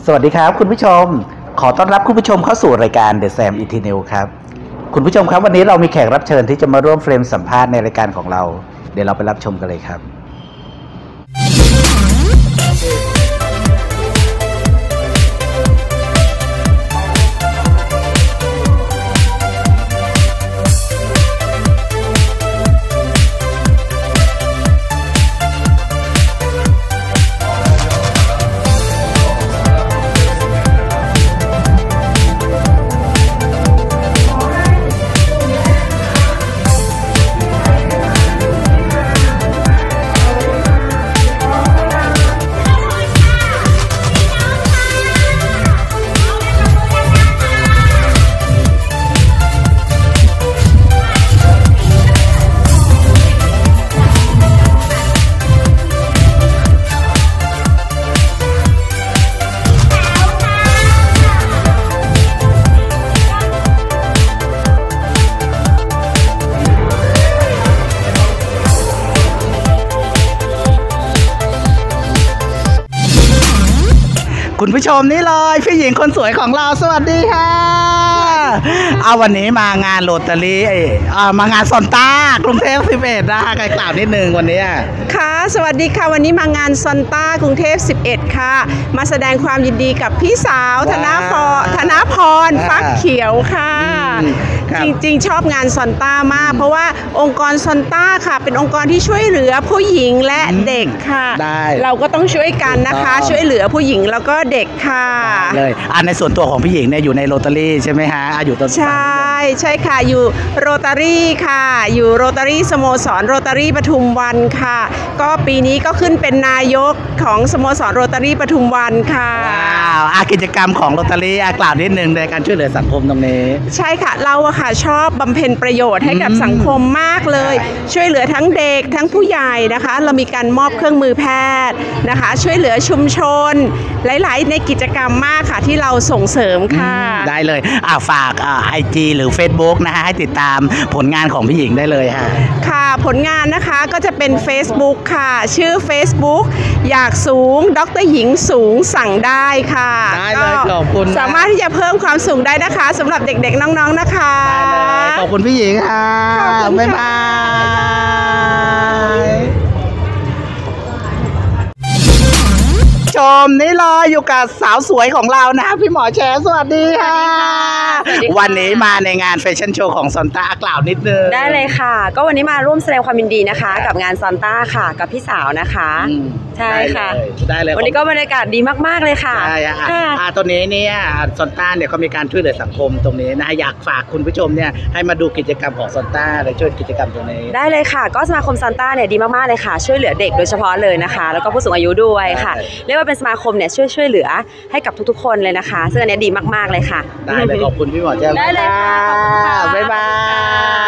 สวัสดีครับคุณผู้ชมขอต้อนรับคุณผู้ชมเข้าสู่รายการ The Sam It New ครับคุณผู้ชมครับวันนี้เรามีแขกรับเชิญที่จะมาร่วมเฟรมสัมภาษณ์ในรายการของเราเดี๋ยวเราไปรับชมกันเลยครับคุณผู้ชมนี่เลยพี่หญิงคนสวยของเราสวัสดีค่ะเอาวันนี้มางานโรตารี่มางานซอนต้ากรุงเทพ11นะคะใครกล่าวนิดนึงวันนี้ค่ะสวัสดีค่ะวันนี้มางานซอนต้ากรุงเทพ11ค่ะมาแสดงความยินดีกับพี่สาวธนพรฟักเขียวค่ะจริงๆชอบงานซอนต้ามากเพราะว่าองค์กรซอนต้าค่ะเป็นองค์กรที่ช่วยเหลือผู้หญิงและเด็กค่ะเราก็ต้องช่วยกันนะคะช่วยเหลือผู้หญิงแล้วก็เด็กค่ะเลยในส่วนตัวของพี่หญิงเนี่ยอยู่ในโรตารี่ใช่ไหมฮะอยู่ตรงใช่ค่ะอยู่โรตารี่ค่ะอยู่โรตารี่สโมสรโรตารี่ปทุมวันค่ะก็ปีนี้ก็ขึ้นเป็นนายกของสโมสรโรตารี่ปทุมวันค่ะว้าวกิจกรรมของโรตารี่กล่าวนิดนึงในการช่วยเหลือสังคมตรงนี้ใช่ค่ะเราค่ะชอบบำเพ็ญประโยชน์ให้กับสังคมมากเลยช่วยเหลือทั้งเด็กทั้งผู้ใหญ่นะคะเรามีการมอบเครื่องมือแพทย์นะคะช่วยเหลือชุมชนหลายๆในกิจกรรมมากค่ะที่เราส่งเสริมค่ะได้เลยฝากIG หรือ Facebook นะฮะให้ติดตามผลงานของพี่หญิงได้เลยค่ะผลงานนะคะก็จะเป็น Facebook ค่ะชื่อ Facebook อยากสูงดร.หญิงสูงสั่งได้ค่ะได้เลยขอบคุณสามารถที่จะเพิ่มความสูงได้นะคะสำหรับเด็กๆน้องๆนะคะขอบคุณพี่หญิงค่ะบ๊ายบายชมนี่เลยอยู่กับสาวสวยของเรานะพี่หมอแชร์สวัสดีค่ะวันนี้มาในงานแฟชั่นโชว์ของซอนต้ากล่าวนิดนึงได้เลยค่ะก็วันนี้มาร่วมแสดงความยินดีนะคะกับงานซอนต้าค่ะกับพี่สาวนะคะใช่ค่ะได้เลยวันนี้ก็บรรยากาศดีมากๆเลยค่ะใช่ตัวนี้เนี่ยซอนต้าเนี่ยเขามีการช่วยเหลือสังคมตรงนี้นะอยากฝากคุณผู้ชมเนี่ยให้มาดูกิจกรรมของซอนต้าและช่วยกิจกรรมตรงนี้ได้เลยค่ะก็สมาคมซอนต้าเนี่ยดีมากๆเลยค่ะช่วยเหลือเด็กโดยเฉพาะเลยนะคะแล้วก็ผู้สูงอายุด้วยค่ะเรียกว่าเป็นสมาคมเนี่ยช่วยเหลือให้กับทุกๆคนเลยนะคะซึ่งอันนี้ดีมากๆเลยค่ะได้เลยขอบคุณพี่หมอแจ้วได้เลยค่ะบ๊ายบาย